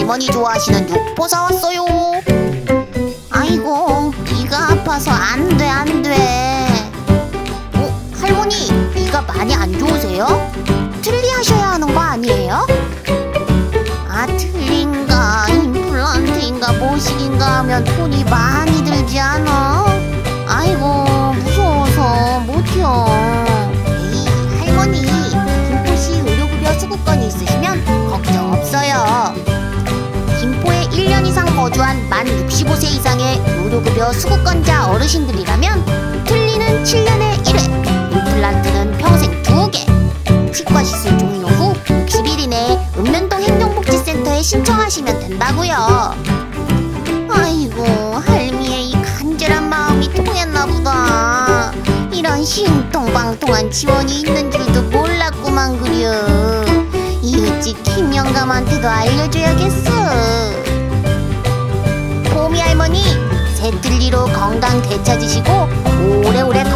할머니 좋아하시는 육포 사왔어요. 아이고, 이가 아파서 안 돼, 안 돼. 할머니, 이가 많이 안 좋으세요? 틀리하셔야 하는 거 아니에요? 아, 틀린가, 임플란트인가, 뭐식인가 하면 돈이 많이 들지 않아? 아이고, 무서워서 못해요. 에이, 할머니, 김포시 의료급여 수급권이 있으시면 걱정 없어요. 김포에 1년 이상 거주한 만 65세 이상의 의료급여 수급권자 어르신들이라면 틀니는 7년에 1회, 임플란트는 평생 2개, 치과 시술 종료 후 60일 이내에 읍면동 행정복지센터에 신청하시면 된다고요. 아이고, 할미의 이 간절한 마음이 통했나 보다. 이런 신통방통한 지원이 있는 줄도 몰랐구만 그려. 이웃집 김영감한테도 알려줘야겠어. 보미 할머니, 새틀리로 건강 되찾으시고 오래오래